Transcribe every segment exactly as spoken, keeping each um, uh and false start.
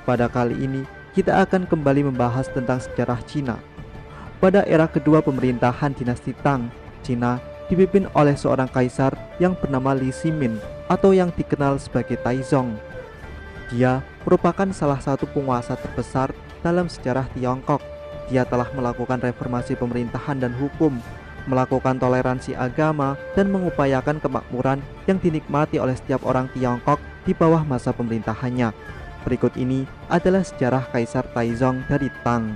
Pada kali ini, kita akan kembali membahas tentang sejarah Cina. Pada era kedua pemerintahan dinasti Tang, Cina dipimpin oleh seorang kaisar yang bernama Li Shimin atau yang dikenal sebagai Taizong. Dia merupakan salah satu penguasa terbesar dalam sejarah Tiongkok. Dia telah melakukan reformasi pemerintahan dan hukum, melakukan toleransi agama, dan mengupayakan kemakmuran yang dinikmati oleh setiap orang Tiongkok di bawah masa pemerintahannya. Berikut ini adalah sejarah Kaisar Taizong dari Tang.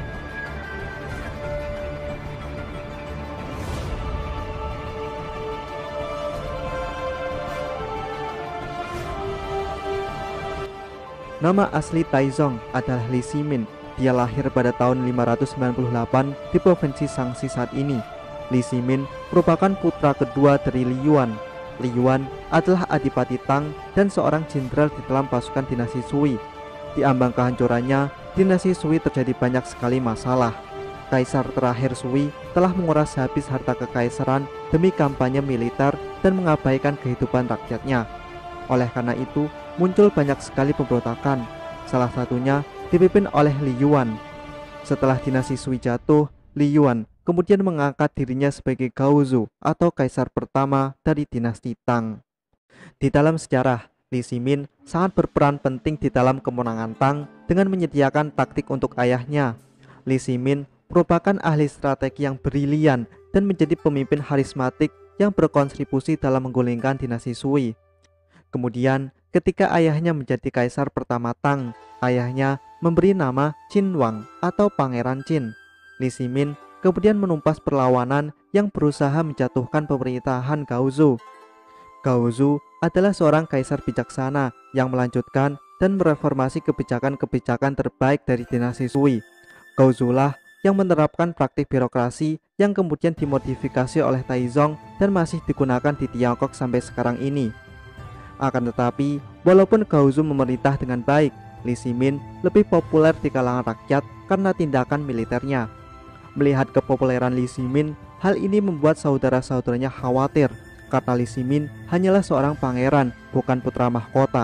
Nama asli Taizong adalah Li Shimin. Dia lahir pada tahun lima ratus sembilan puluh delapan di provinsi Shaanxi saat ini. Li Shimin merupakan putra kedua dari Li Yuan. Li Yuan adalah adipati Tang dan seorang jenderal di dalam pasukan dinasti Sui. Di ambang kehancurannya, dinasti Sui terjadi banyak sekali masalah. Kaisar terakhir Sui telah menguras habis harta kekaisaran demi kampanye militer dan mengabaikan kehidupan rakyatnya. Oleh karena itu, muncul banyak sekali pemberontakan. Salah satunya dipimpin oleh Li Yuan. Setelah dinasti Sui jatuh, Li Yuan kemudian mengangkat dirinya sebagai Gaozu atau kaisar pertama dari dinasti Tang. Di dalam sejarah, Li Shimin sangat berperan penting di dalam kemenangan Tang dengan menyediakan taktik untuk ayahnya. Li Shimin merupakan ahli strategi yang brilian dan menjadi pemimpin harismatik yang berkontribusi dalam menggulingkan dinasti Sui. Kemudian, ketika ayahnya menjadi kaisar pertama Tang, ayahnya memberi nama Qin Wang atau Pangeran Qin. Li Shimin kemudian menumpas perlawanan yang berusaha menjatuhkan pemerintahan Gaozu. Gaozu adalah seorang kaisar bijaksana yang melanjutkan dan mereformasi kebijakan-kebijakan terbaik dari dinasti Sui. Gaozulah yang menerapkan praktik birokrasi yang kemudian dimodifikasi oleh Taizong dan masih digunakan di Tiongkok sampai sekarang ini. Akan tetapi, walaupun Gaozu memerintah dengan baik, Li Shimin lebih populer di kalangan rakyat karena tindakan militernya. Melihat kepopuleran Li Shimin, hal ini membuat saudara-saudaranya khawatir karena Li Shimin hanyalah seorang pangeran, bukan putra mahkota.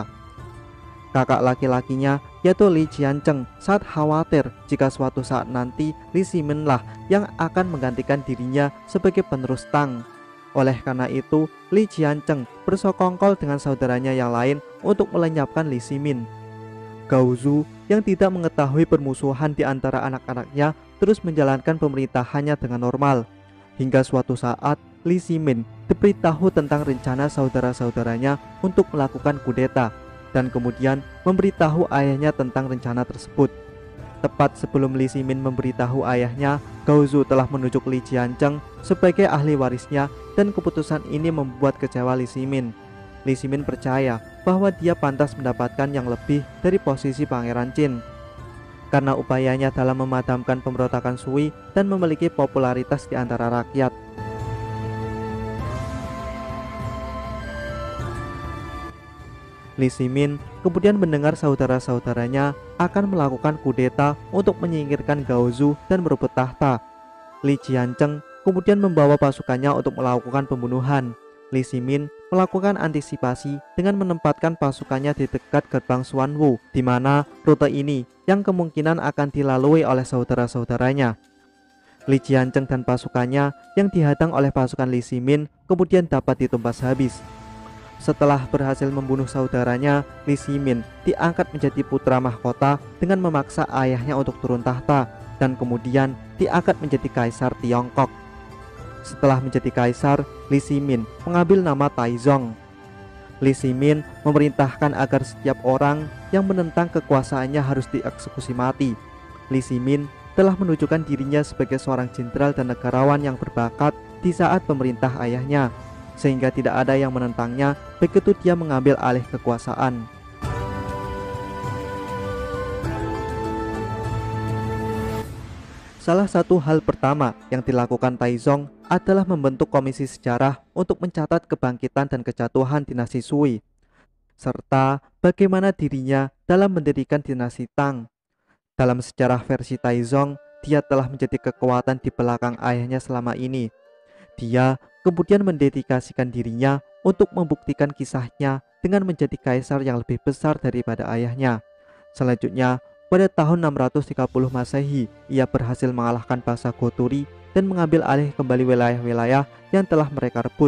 Kakak laki-lakinya, yaitu Li Qianzheng, sangat khawatir jika suatu saat nanti Li Shimin lah yang akan menggantikan dirinya sebagai penerus Tang. Oleh karena itu, Li Qianzheng bersekongkol dengan saudaranya yang lain untuk melenyapkan Li Shimin. Gaozu yang tidak mengetahui permusuhan di antara anak-anaknya terus menjalankan pemerintahannya dengan normal. Hingga suatu saat, Li Shimin diberitahu tentang rencana saudara-saudaranya untuk melakukan kudeta dan kemudian memberitahu ayahnya tentang rencana tersebut. Tepat sebelum Li Shimin memberitahu ayahnya, Gaozu telah menunjuk Li Qianzheng sebagai ahli warisnya dan keputusan ini membuat kecewa Li Shimin. Li Shimin percaya bahwa dia pantas mendapatkan yang lebih dari posisi Pangeran Qin. Karena upayanya dalam memadamkan pemberontakan Sui dan memiliki popularitas di antara rakyat. Li Shimin kemudian mendengar saudara-saudaranya akan melakukan kudeta untuk menyingkirkan Gaozu dan merebut tahta. Li Qianzheng kemudian membawa pasukannya untuk melakukan pembunuhan. Li Shimin melakukan antisipasi dengan menempatkan pasukannya di dekat gerbang Xuanwu, di mana rute ini yang kemungkinan akan dilalui oleh saudara-saudaranya. Li Qianzheng dan pasukannya yang dihadang oleh pasukan Li Shimin kemudian dapat ditumpas habis. Setelah berhasil membunuh saudaranya, Li Shimin diangkat menjadi putra mahkota dengan memaksa ayahnya untuk turun tahta dan kemudian diangkat menjadi kaisar Tiongkok. Setelah menjadi kaisar, Li Shimin mengambil nama Taizong. Li Shimin memerintahkan agar setiap orang yang menentang kekuasaannya harus dieksekusi mati. Li Shimin telah menunjukkan dirinya sebagai seorang jenderal dan negarawan yang berbakat di saat pemerintah ayahnya, sehingga tidak ada yang menentangnya begitu dia mengambil alih kekuasaan. Salah satu hal pertama yang dilakukan Taizong adalah membentuk komisi sejarah untuk mencatat kebangkitan dan kejatuhan dinasti Sui, serta bagaimana dirinya dalam mendirikan dinasti Tang. Dalam sejarah versi Taizong, dia telah menjadi kekuatan di belakang ayahnya selama ini. Dia kemudian mendedikasikan dirinya untuk membuktikan kisahnya dengan menjadi kaisar yang lebih besar daripada ayahnya. Selanjutnya, pada tahun enam ratus tiga puluh Masehi, ia berhasil mengalahkan bangsa Gothuri dan mengambil alih kembali wilayah-wilayah yang telah mereka rebut.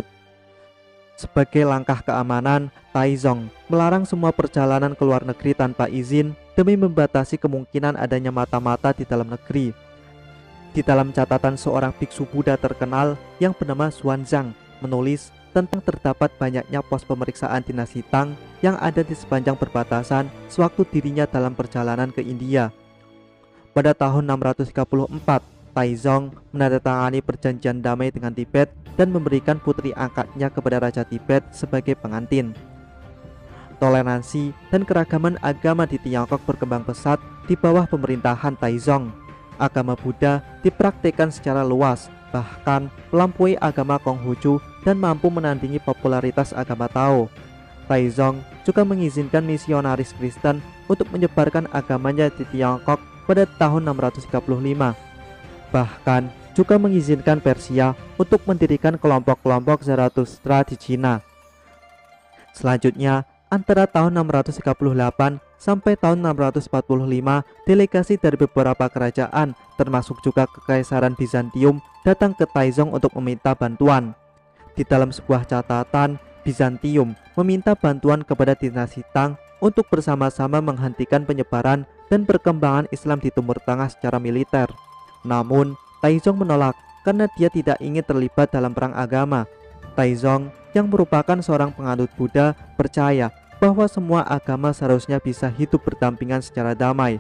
Sebagai langkah keamanan, Taizong melarang semua perjalanan ke luar negeri tanpa izin demi membatasi kemungkinan adanya mata-mata di dalam negeri. Di dalam catatan seorang biksu Buddha terkenal yang bernama Xuanzang menulis tentang terdapat banyaknya pos pemeriksaan dinasti Tang yang ada di sepanjang perbatasan sewaktu dirinya dalam perjalanan ke India. Pada tahun enam ratus tiga puluh empat, Taizong menandatangani perjanjian damai dengan Tibet dan memberikan putri angkatnya kepada Raja Tibet sebagai pengantin. Toleransi dan keragaman agama di Tiongkok berkembang pesat di bawah pemerintahan Taizong. Agama Buddha dipraktikkan secara luas, bahkan melampaui agama Konghucu dan mampu menandingi popularitas agama Tao. Taizong juga mengizinkan misionaris Kristen untuk menyebarkan agamanya di Tiongkok pada tahun enam ratus tiga puluh lima. Bahkan juga mengizinkan Persia untuk mendirikan kelompok-kelompok Zarathustra di Cina. Selanjutnya, antara tahun enam ratus tiga puluh delapan sampai tahun enam ratus empat puluh lima, delegasi dari beberapa kerajaan, termasuk juga Kekaisaran Bizantium, datang ke Taizong untuk meminta bantuan. Di dalam sebuah catatan, Bizantium meminta bantuan kepada dinasti Tang untuk bersama-sama menghentikan penyebaran dan perkembangan Islam di Timur Tengah secara militer. Namun, Taizong menolak karena dia tidak ingin terlibat dalam perang agama. Taizong yang merupakan seorang penganut Buddha percaya bahwa semua agama seharusnya bisa hidup berdampingan secara damai.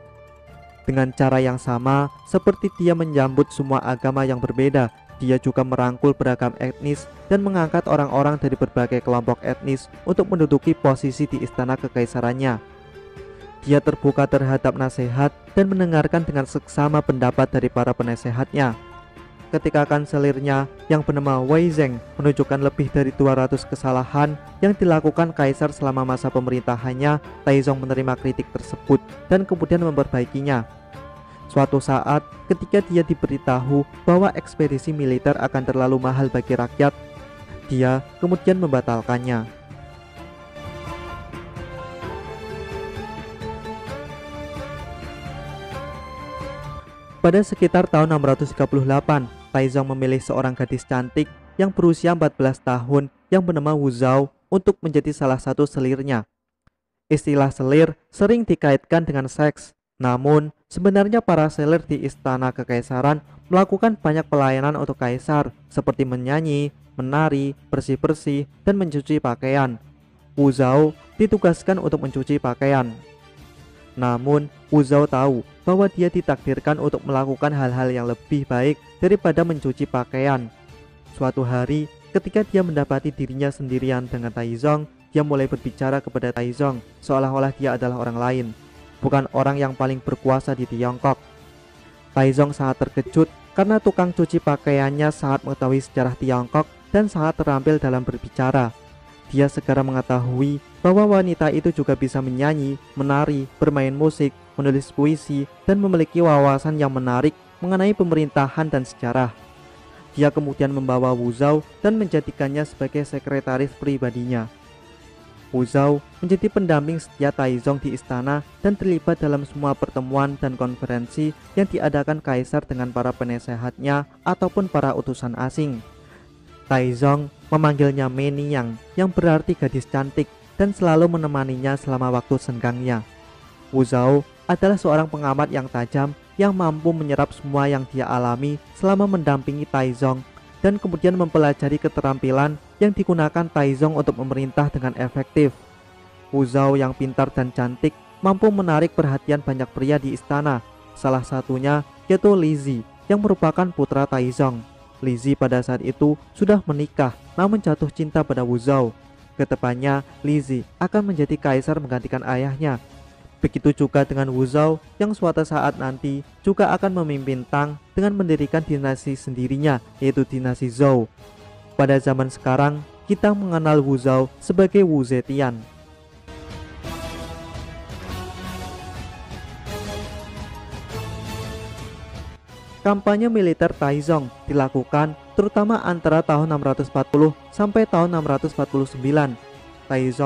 Dengan cara yang sama, seperti dia menyambut semua agama yang berbeda, dia juga merangkul beragam etnis dan mengangkat orang-orang dari berbagai kelompok etnis untuk menduduki posisi di istana kekaisarannya. Dia terbuka terhadap nasihat dan mendengarkan dengan seksama pendapat dari para penasehatnya. Ketika kanselirnya yang bernama Wei Zheng menunjukkan lebih dari dua ratus kesalahan yang dilakukan kaisar selama masa pemerintahannya, Taizong menerima kritik tersebut dan kemudian memperbaikinya. Suatu saat, ketika dia diberitahu bahwa ekspedisi militer akan terlalu mahal bagi rakyat, dia kemudian membatalkannya. Pada sekitar tahun enam ratus tiga puluh delapan, Taizong memilih seorang gadis cantik yang berusia empat belas tahun yang bernama Wu Zhao untuk menjadi salah satu selirnya. Istilah selir sering dikaitkan dengan seks, namun sebenarnya para selir di istana kekaisaran melakukan banyak pelayanan untuk kaisar seperti menyanyi, menari, bersih-bersih, dan mencuci pakaian. Wu Zhao ditugaskan untuk mencuci pakaian. Namun, Wu Zhao tahu bahwa dia ditakdirkan untuk melakukan hal-hal yang lebih baik daripada mencuci pakaian. Suatu hari, ketika dia mendapati dirinya sendirian dengan Taizong, dia mulai berbicara kepada Taizong seolah-olah dia adalah orang lain, bukan orang yang paling berkuasa di Tiongkok. Taizong sangat terkejut karena tukang cuci pakaiannya sangat mengetahui sejarah Tiongkok dan sangat terampil dalam berbicara. Dia segera mengetahui bahwa wanita itu juga bisa menyanyi, menari, bermain musik, menulis puisi, dan memiliki wawasan yang menarik mengenai pemerintahan dan sejarah. Dia kemudian membawa Wu Zhao dan menjadikannya sebagai sekretaris pribadinya. Wu Zhao menjadi pendamping setia Taizong di istana dan terlibat dalam semua pertemuan dan konferensi yang diadakan kaisar dengan para penasehatnya ataupun para utusan asing. Taizong memanggilnya Meniyang yang berarti gadis cantik dan selalu menemaninya selama waktu senggangnya. Wu Zhao adalah seorang pengamat yang tajam yang mampu menyerap semua yang dia alami selama mendampingi Taizong dan kemudian mempelajari keterampilan yang digunakan Taizong untuk memerintah dengan efektif. Wu Zhao yang pintar dan cantik mampu menarik perhatian banyak pria di istana, salah satunya yaitu Li Zi yang merupakan putra Taizong. Li Zi pada saat itu sudah menikah namun jatuh cinta pada Wu Zhao. Kedepannya, Li Zi akan menjadi kaisar menggantikan ayahnya. Begitu juga dengan Wu Zhao yang suatu saat nanti juga akan memimpin Tang dengan mendirikan dinasti sendirinya, yaitu dinasti Zhou. Pada zaman sekarang, kita mengenal Wu Zhao sebagai Wu Zetian. Kampanye militer Taizong dilakukan terutama antara tahun enam ratus empat puluh sampai tahun enam ratus empat puluh sembilan. Taizong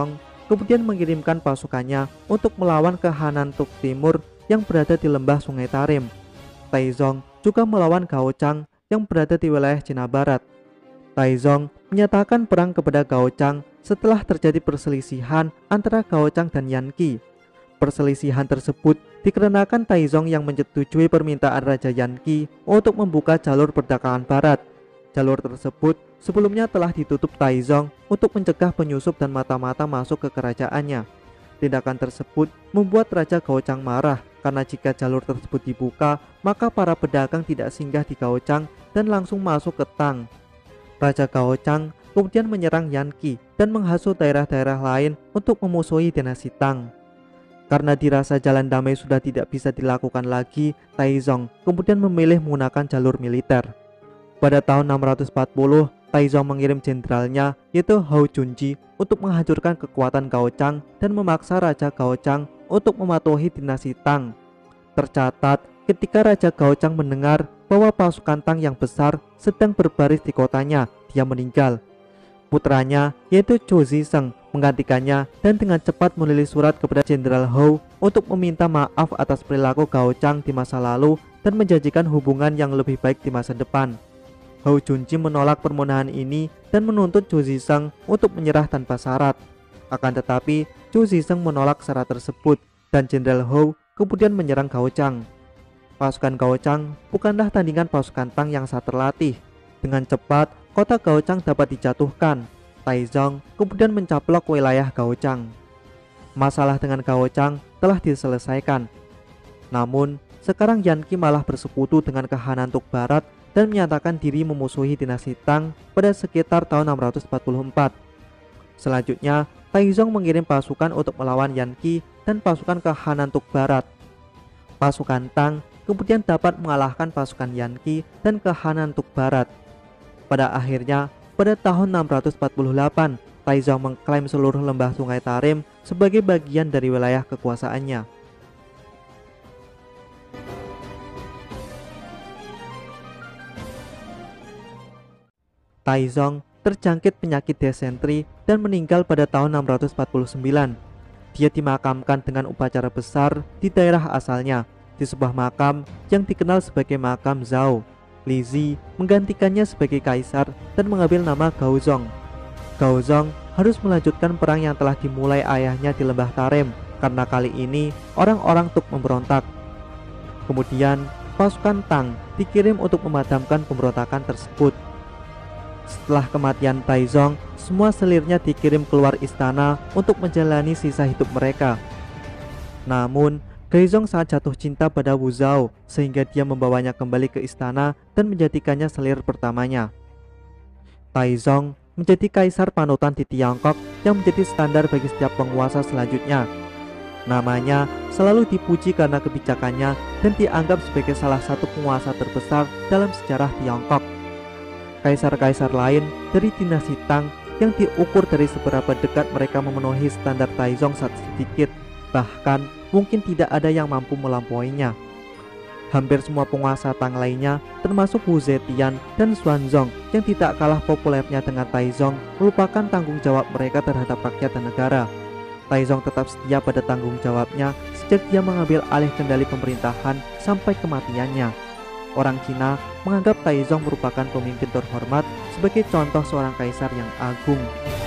kemudian mengirimkan pasukannya untuk melawan Hanantuk Timur yang berada di lembah Sungai Tarim. Taizong juga melawan Gao Chang yang berada di wilayah Cina Barat. Taizong menyatakan perang kepada Gao Chang setelah terjadi perselisihan antara Gao Chang dan Yan Qi. Perselisihan tersebut dikarenakan Taizong yang menyetujui permintaan Raja Yan Qi untuk membuka jalur perdagangan barat. Jalur tersebut sebelumnya telah ditutup Taizong untuk mencegah penyusup dan mata-mata masuk ke kerajaannya. Tindakan tersebut membuat Raja Gao Chang marah karena jika jalur tersebut dibuka, maka para pedagang tidak singgah di Gao Chang dan langsung masuk ke Tang. Raja Gao Chang kemudian menyerang Yan Qi dan menghasut daerah-daerah lain untuk memusuhi dinasti Tang. Karena dirasa jalan damai sudah tidak bisa dilakukan lagi, Taizong kemudian memilih menggunakan jalur militer. Pada tahun enam ratus empat puluh, Taizong mengirim jenderalnya yaitu Hou Junji untuk menghancurkan kekuatan Gao Chang dan memaksa Raja Gao Chang untuk mematuhi dinasti Tang. Tercatat, ketika Raja Gao Chang mendengar bahwa pasukan Tang yang besar sedang berbaris di kotanya, dia meninggal. Putranya yaitu Zhou Zisheng menggantikannya dan dengan cepat menulis surat kepada Jenderal Hou untuk meminta maaf atas perilaku Gao Chang di masa lalu dan menjanjikan hubungan yang lebih baik di masa depan. Hou Junji menolak permohonan ini dan menuntut Zhou Zisheng untuk menyerah tanpa syarat. Akan tetapi, Zhou Zisheng menolak syarat tersebut dan Jenderal Hou kemudian menyerang Gao Chang. Pasukan Gao Chang bukanlah tandingan pasukan Tang yang sangat terlatih. Dengan cepat, kota Gao Chang dapat dijatuhkan. Taizong kemudian mencaplok wilayah Gao Chang. Masalah dengan Gao Chang telah diselesaikan. Namun, sekarang Yan Qi malah bersekutu dengan Hanantuk Barat dan menyatakan diri memusuhi dinasti Tang pada sekitar tahun enam ratus empat puluh empat. Selanjutnya, Taizong mengirim pasukan untuk melawan Yan Qi dan pasukan Hanantuk Barat. Pasukan Tang kemudian dapat mengalahkan pasukan Yan Qi dan Hanantuk Barat. Pada akhirnya, pada tahun enam ratus empat puluh delapan, Taizong mengklaim seluruh lembah Sungai Tarim sebagai bagian dari wilayah kekuasaannya. Taizong terjangkit penyakit desentri dan meninggal pada tahun enam ratus empat puluh sembilan. Dia dimakamkan dengan upacara besar di daerah asalnya, di sebuah makam yang dikenal sebagai makam Zhao. Li Zi menggantikannya sebagai kaisar dan mengambil nama Gaozong. Gaozong harus melanjutkan perang yang telah dimulai ayahnya di lembah Tarim karena kali ini orang-orang Tuk memberontak. Kemudian pasukan Tang dikirim untuk memadamkan pemberontakan tersebut. Setelah kematian Taizong, semua selirnya dikirim keluar istana untuk menjalani sisa hidup mereka. Namun, Gaozong sangat jatuh cinta pada Wu Zhao sehingga dia membawanya kembali ke istana dan menjadikannya selir pertamanya. Taizong menjadi kaisar panutan di Tiongkok yang menjadi standar bagi setiap penguasa selanjutnya. Namanya selalu dipuji karena kebijakannya dan dianggap sebagai salah satu penguasa terbesar dalam sejarah Tiongkok. Kaisar-kaisar lain dari dinasti Tang yang diukur dari seberapa dekat mereka memenuhi standar Taizong sangat sedikit, bahkan mungkin tidak ada yang mampu melampauinya. Hampir semua penguasa Tang lainnya, termasuk Wu Zetian dan Xuanzong yang tidak kalah populernya dengan Taizong, melupakan tanggung jawab mereka terhadap rakyat dan negara. Taizong tetap setia pada tanggung jawabnya sejak dia mengambil alih kendali pemerintahan sampai kematiannya. Orang Cina menganggap Taizong merupakan pemimpin terhormat sebagai contoh seorang kaisar yang agung.